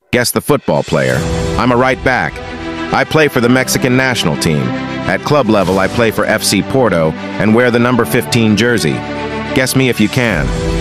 Guess the football player. I'm a right back. I play for the Mexican national team. At club level, I play for FC Porto and wear the number 15 jersey. Guess me if you can.